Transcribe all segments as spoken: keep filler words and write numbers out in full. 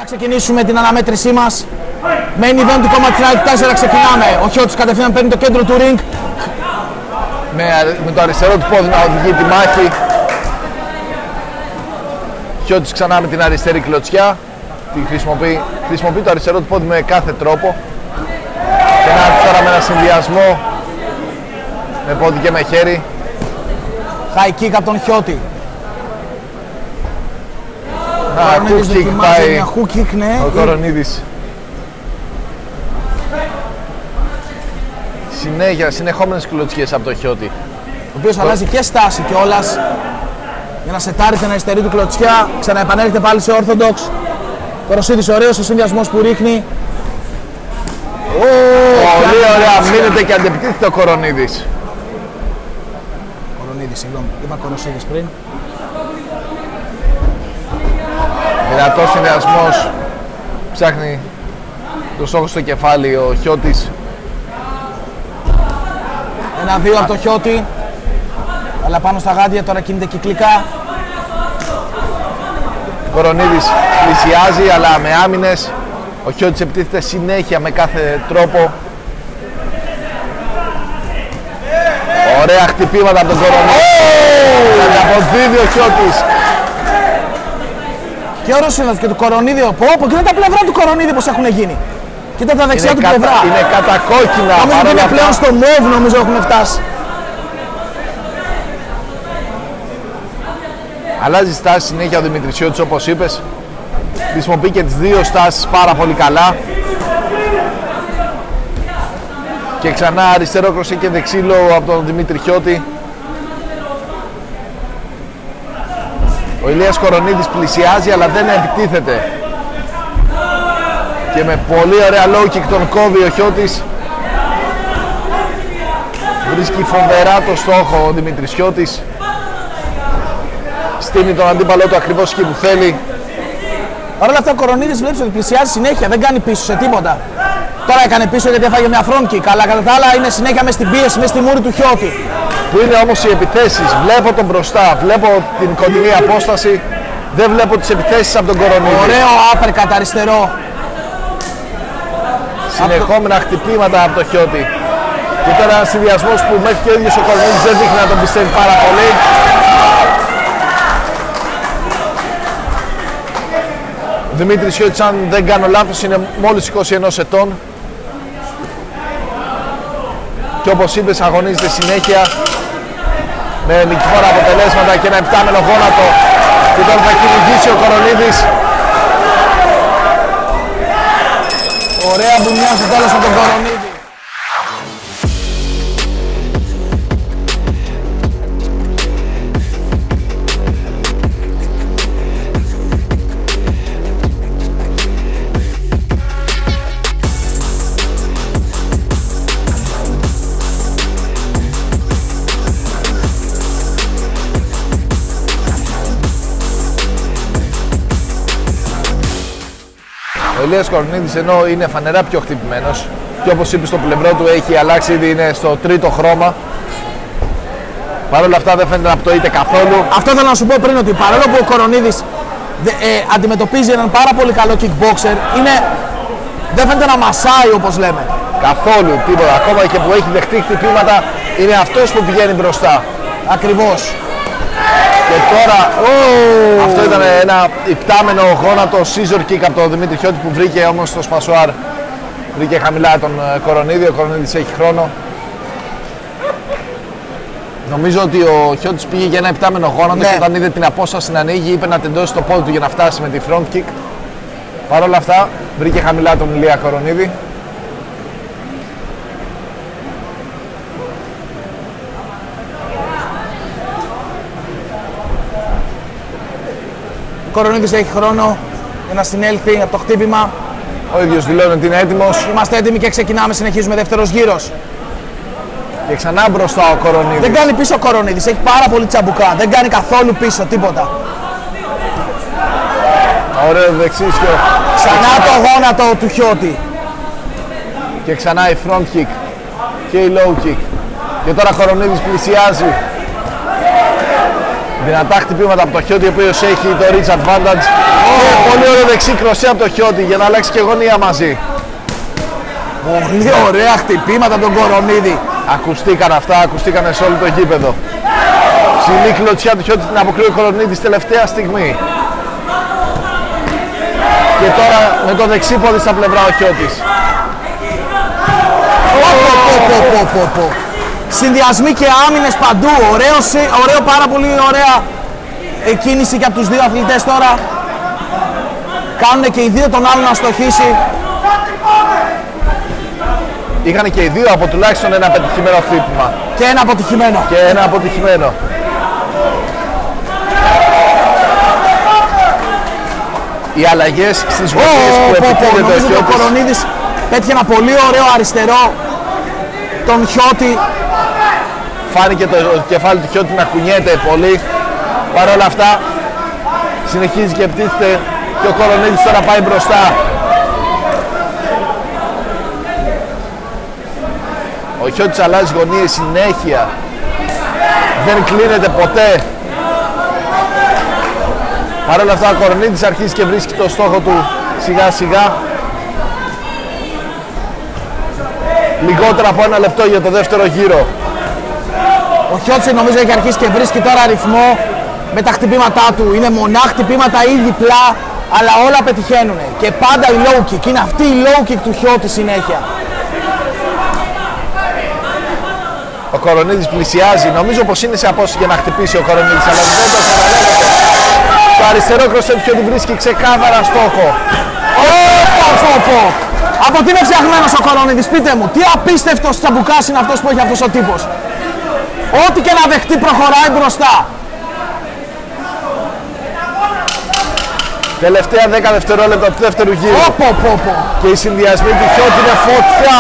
Να ξεκινήσουμε την αναμέτρησή μας. Main event του κόμματι τέσσερα ξεκινάμε. Ο Χιώτης κατευθείαν παίρνει το κέντρο του ring. Με, με το αριστερό του πόδι να οδηγεί τη μάχη. Χιώτης ξανά με την αριστερή κλωτσιά. Τη χρησιμοποιεί, χρησιμοποιεί το αριστερό του πόδι με κάθε τρόπο. Και να έρθει τώρα με ένα συνδυασμό με πόδι και με χέρι. High kick από τον Χιώτη. Α, hook kick πάει hook kick, ναι. ο Κορονίδης. Συνέχεια, συνεχόμενες κλωτσιές από τον Χιώτη. Ο οποίος αλλάζει και στάση κιόλας για να σετάρει την αριστερή του κλωτσιά. Ξαναεπανέρχεται πάλι σε Orthodox. Κοροσίδης ωραίος ο συνδυασμός που ρίχνει. Πολύ ωραία, μείνεται και αντεπιτίθεται ο Κορονίδης. Κορονίδης, συγγνώμη, είπα Κοροσίδης πριν. Δυνατός συνδυασμός, ψάχνει το στόχο στο κεφάλι ο Χιώτης. Ένα-δύο από το Χιώτη, αλλά πάνω στα γάντια τώρα κινείται κυκλικά. Ο Κορονίδης πλησιάζει, αλλά με άμυνες. Ο Χιώτης επιτίθεται συνέχεια με κάθε τρόπο. Ωραία χτυπήματα από τον Κορονίδη. Θα αποδίδει ο Χιώτης. Και ωραίος είναι και του Κορονίδη. Πω, πω, κοίτα τα πλευρά του Κορονίδη πως έχουν γίνει. Κοίτα τα δεξιά Είναι του κατα, πλευρά. Είναι κατακόκκινα. Νομίζω ότι είναι πλέον στο μόβ, νομίζω έχουν φτάσει. Αλλάζει στάση συνέχεια ο Δημητρησιώτης, όπως είπες. Χρησιμοποιεί και τις δύο στάσεις πάρα πολύ καλά. Και ξανά αριστερό κροσέ και δεξίλο από τον Δημήτρη Χιώτη. Ο Ηλίας Κορονίδης πλησιάζει, αλλά δεν επιτίθεται. Και με πολύ ωραία low kick τον κόβει ο Χιώτης. Βρίσκει φοβερά το στόχο ο Δημήτρης Χιώτης. Στείνει τον αντίπαλό του ακριβώς εκεί που θέλει. Παρ' όλα αυτά ο Κορονίδης βλέπεις ότι πλησιάζει συνέχεια, δεν κάνει πίσω σε τίποτα. Τώρα έκανε πίσω γιατί έφαγε μια front kick, αλλά κατά τα άλλα είναι συνέχεια μες στην πίεση, μες στη μούρη του Χιώτη. Που είναι όμως οι επιθέσεις, βλέπω τον μπροστά, βλέπω την κοντινή απόσταση, δεν βλέπω τις επιθέσεις από τον Κορονίδη. Ωραίο uppercut αριστερό. Συνεχόμενα χτυπήματα από τον Χιώτη. Και τώρα ένας συνδυασμός που μέχρι και ο ίδιος ο Κορονίδης δεν δείχνει να τον πιστεύει πάρα πολύ. Ο Δημήτρης Χιώτης, αν δεν κάνω λάθος, είναι μόλις είκοσι ένα ετών. Και όπως είπες, αγωνίζεται συνέχεια με νικηφόρα αποτελέσματα και ένα επτάμενο γόνατο. Και τώρα θα κυνηγήσει ο Κορονίδης. Ωραία μπουμιά στο τέλος από τον Κορονίδη. Ο Ηλίας Κορονίδης, ενώ είναι φανερά πιο χτυπημένος και όπως είπε στο πλευρό του έχει αλλάξει, ήδη είναι στο τρίτο χρώμα. Παρ' όλα αυτά δεν φαίνεται να πτωείται καθόλου. Αυτό θέλω να σου πω πριν, ότι παρόλο που ο Κορονίδης ε, αντιμετωπίζει έναν πάρα πολύ καλό kickboxer, είναι, δεν φαίνεται να μασάει όπως λέμε. Καθόλου, τίποτα. Ακόμα και που έχει δεχτεί χτυπήματα, είναι αυτός που πηγαίνει μπροστά. Ακριβώς. Και τώρα, oh. αυτό ήταν ένα υπτάμενο γόνατο scissor kick από τον Δημήτρη Χιώτη που βρήκε όμως στο σπασουάρ. Βρήκε χαμηλά τον Κορονίδη, ο Κορονίδης έχει χρόνο. Νομίζω ότι ο Χιώτης πήγε για ένα υπτάμενο γόνατο, ναι. Και όταν είδε την απόσταση να ανοίγει είπε να τεντώσει το πόδι του για να φτάσει με τη front kick. Παρ' όλα αυτά βρήκε χαμηλά τον Ηλία Κορονίδη. Ο Κορονίδης έχει χρόνο για να συνέλθει από το χτύπημα. Ο ίδιος δηλώνει ότι είναι έτοιμος. Είμαστε έτοιμοι και ξεκινάμε, συνεχίζουμε δεύτερος γύρος. Και ξανά μπροστά ο Κορονίδης. Δεν κάνει πίσω ο Κορονίδης, έχει πάρα πολύ τσαμπουκά. Δεν κάνει καθόλου πίσω, τίποτα. Ωραίο δεξίσιο. Ξανά το γόνατο του Χιώτη. Και ξανά η front kick και η low kick. Και τώρα Κορονίδης πλησιάζει. Δυνατά χτυπήματα από το Χιώτη, ο οποίος έχει το reach advantage. Oh. Και πολύ ωραίο δεξί κροσέ από το Χιώτη για να αλλάξει και γωνία μαζί. Πολύ ωραία χτυπήματα από τον Κορονίδη. Ακουστήκαν αυτά, ακουστήκαν σε όλο το γήπεδο. Ψηλή κλωτσιά του Χιώτη, την αποκλείει ο Κορονίδης τελευταία στιγμή. Και τώρα με το δεξί πόδι στα πλευρά ο Χιώτης. Oh. Συνδυασμοί και άμυνες παντού. Ωραίο, ωραίο, πάρα πολύ ωραία κίνηση και από τους δύο αθλητές τώρα. Κάνουν και οι δύο τον άλλον να στοχίσει. Είχαν και οι δύο από τουλάχιστον ένα πετυχημένο χτύπημα. Και ένα αποτυχημένο. Και ένα αποτυχημένο. Οι αλλαγές στις γωνίες oh, που επιτείνεται ο Χιώτης. Ο Κορονίδης πέτυχε ένα πολύ ωραίο αριστερό τον Χιώτη. Φάνηκε το κεφάλι του Χιώτη να κουνιέται πολύ. Παρ' όλα αυτά συνεχίζει και πτύχεται και ο Κορονίδης τώρα πάει μπροστά. Ο Χιώτης αλλάζει γωνίες συνέχεια. Δεν κλείνεται ποτέ. Παρ' όλα αυτά ο Κορονίδης αρχίζει και βρίσκει το στόχο του σιγά σιγά. Λιγότερα από ένα λεπτό για το δεύτερο γύρο. Ο Χιώτης νομίζω έχει αρχίσει και βρίσκει τώρα ρυθμό με τα χτυπήματά του. Είναι μονά χτυπήματα ή διπλά, αλλά όλα πετυχαίνουν. Και πάντα η low kick. Είναι αυτή η low kick του Χιώτη συνέχεια. Ο Κορονίδης πλησιάζει. Νομίζω πως είναι σε απόσταση για να χτυπήσει ο Κορονίδης, αλλά δεν το καταλαβαίνετε. Το αριστερό κροσέ του Χιώτη βρίσκει ξεκάθαρα στόχο. Oh, από τι είναι φτιαγμένος ο Κορονίδης, πείτε μου. Τι απίστευτος τσαμπουκάς είναι αυτός που έχει αυτός ο τύπος. Ό,τι και να δεχτεί προχωράει μπροστά. Τελευταία δέκα δευτερόλεπτα του δεύτερου γύρου. Oh, oh, oh, oh. Και οι συνδυασμοί του Χιώτη είναι φωτιά.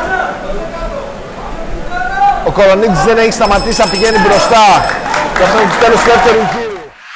Ο Κορονίδης δεν έχει σταματήσει να πηγαίνει μπροστά. Και αυτό είναι το τέλος του δεύτερου γύρου.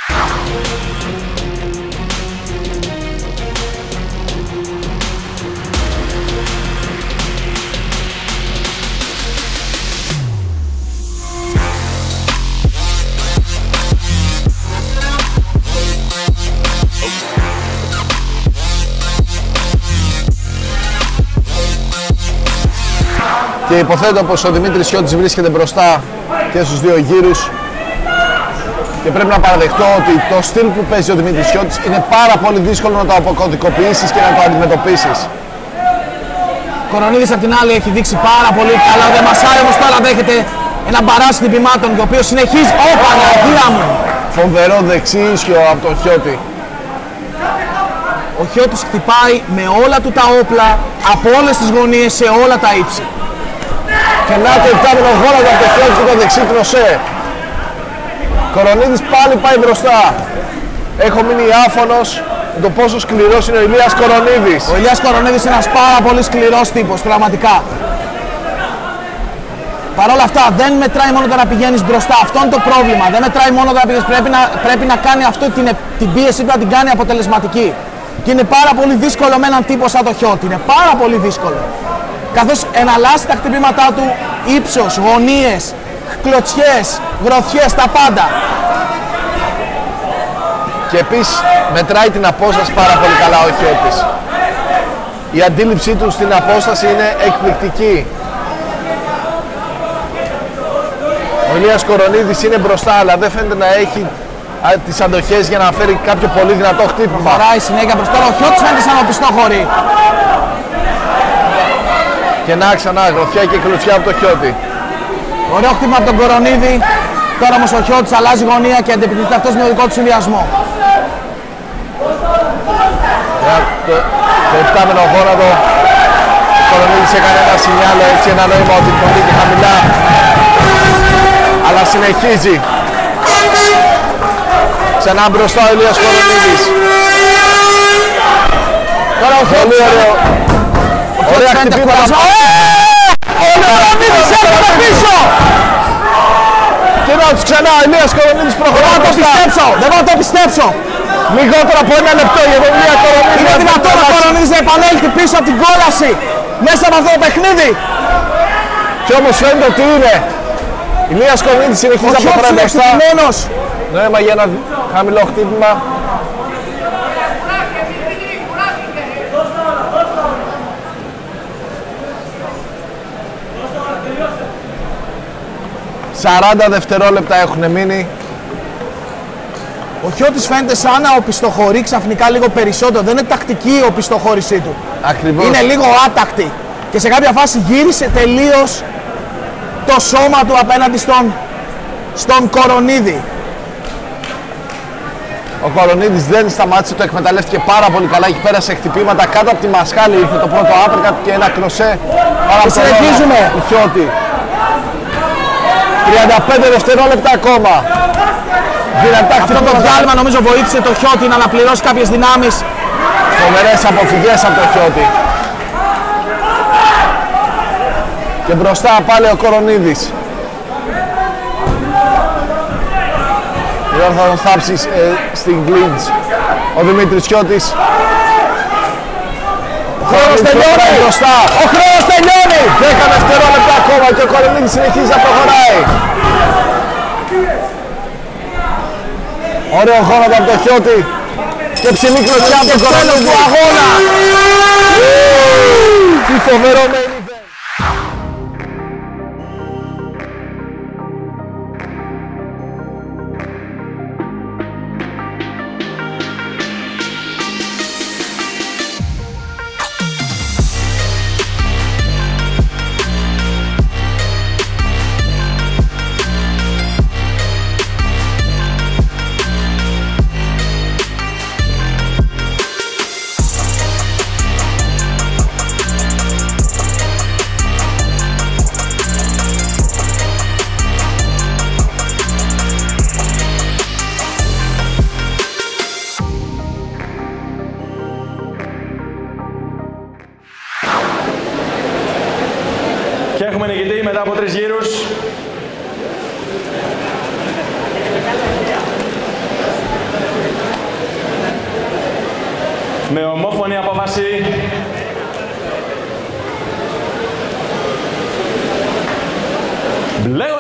Και υποθέτω πως ο Δημήτρης Χιώτης βρίσκεται μπροστά και στους δύο γύρους. Και πρέπει να παραδεχτώ ότι το στυλ που παίζει ο Δημήτρης Χιώτης είναι πάρα πολύ δύσκολο να το αποκωδικοποιήσεις και να το αντιμετωπίσεις. Ο Κορονίδης απ' την άλλη έχει δείξει πάρα πολύ καλά. Δεν μασάει όμως τώρα, δέχεται ένα μπαράζ χτυπημάτων το οποίο συνεχίζει. Ω Παναγία μου! Φοβερό δεξί ίσιο από τον Χιώτη. Ο Χιώτης χτυπάει με όλα του τα όπλα, από όλες τις γωνίες, σε όλα τα ύψη. Και να το επτάμενο γόνατο από το Χιώτη και το δεξί κροσέ. Κορονίδης πάλι πάει μπροστά. Έχω μείνει άφωνος με το πόσο σκληρός είναι ο Ηλίας Κορονίδης. Ο Ηλίας Κορονίδης είναι ένας πάρα πολύ σκληρός τύπος, πραγματικά. Παρ' όλα αυτά δεν μετράει μόνο το να πηγαίνεις μπροστά. Αυτό είναι το πρόβλημα. Δεν μετράει μόνο το να πηγαίνεις. Πρέπει να, πρέπει να κάνει αυτό την, την πίεση που να την κάνει αποτελεσματική. Και είναι πάρα πολύ δύσκολο με έναν τύπο σαν το Χιώτη. Είναι πάρα πολύ δύσκολο. Καθώς εναλλάσσει τα χτυπήματά του, ύψος, γωνίες, κλωτσιές, γροθιές, τα πάντα. Και επίσης μετράει την απόσταση πάρα πολύ καλά ο Χιώτης. Η αντίληψή του στην απόσταση είναι εκπληκτική. Ο Ηλίας Κορονίδης είναι μπροστά, αλλά δεν φαίνεται να έχει α, τις αντοχές για να φέρει κάποιο πολύ δυνατό χτύπημα. Προχωράει συνέχεια μπροστά, ο Χιώτης φαίνεται σαν οπιστό χωρί. Και να ξανά γροθιά και κλωτσιά από το Χιώτη. Ωραίο χτύπημα από τον Κορονίδη. Τώρα όμως ο Χιώτης αλλάζει γωνία και αντεπιτίθεται αυτός με το δικό του συνδυασμό. Το, το επτάμενο γόνατο. Ο Κορονίδης έκανε ένα σινιάλο, έτσι ένα νόημα ότι πολύ και χαμηλά. Αλλά συνεχίζει. Ξανά μπροστά ο Ηλίας Κορονίδης. Τώρα ο Χιώτης. Ωραία χτυπήματα. Ο Κορονίδης έρχεται πίσω. Και να τους ξανά ο Ηλίας Κορονίδης προχωρά μπροστά. Δεν θα το πιστέψω. Λιγότερο από ένα λεπτό για τον Ηλία Κορονίδη. Είναι δυνατόν ο Κορονίδης να επανέλθει πίσω από την κόλαση μέσα από αυτό το παιχνίδι. Και όμως φαίνεται ότι είναι. Ηλίας Κορονίδης συνεχίζει να προχωράει μπροστά. Νόημα για ένα χαμηλό χτύπημα. σαράντα δευτερόλεπτα έχουν μείνει. Ο Χιώτης φαίνεται σαν να οπισθοχωρεί ξαφνικά λίγο περισσότερο. Δεν είναι τακτική η οπισθοχώρησή του. Ακριβώς. Είναι λίγο άτακτη. Και σε κάποια φάση γύρισε τελείως το σώμα του απέναντι στον, στον Κορονίδη. Ο Κορονίδης δεν σταμάτησε, το εκμεταλλεύτηκε πάρα πολύ καλά. Έχει πέρασε χτυπήματα κάτω από τη μασχάλη. Ήρθε το πρώτο άπερκατ και ένα κροσέ. Και συνεχίζουμε. Χιώτη. τριάντα πέντε δευτερόλεπτα ακόμα. Δυνατά Αυτό το διάλειμμα νομίζω βοήθησε το Χιώτη να αναπληρώσει κάποιες δυνάμεις. Φοβερές αποφυγές από το Χιώτη. Και μπροστά πάλι ο Κορονίδης. Η ώρα θα τον θάψει ε, στην κλίντς ο Δημήτρης Χιώτης. Ο χρόνος τελειώνει! Μπροστά. Ο χρόνος τελειώνει! δέκα δευτερόλεπτα ακόμα και ο Κορονίδης συνεχίζει να προχωράει. Ωραίο γόνατο από το Χιώτη και ψηλή κλωτσιά από τον Κορονίδη του αγώνα! Τι φοβερό main event! Και έχουμε νικητή μετά από τρεις γύρους. Με ομόφωνη απόφαση μπλε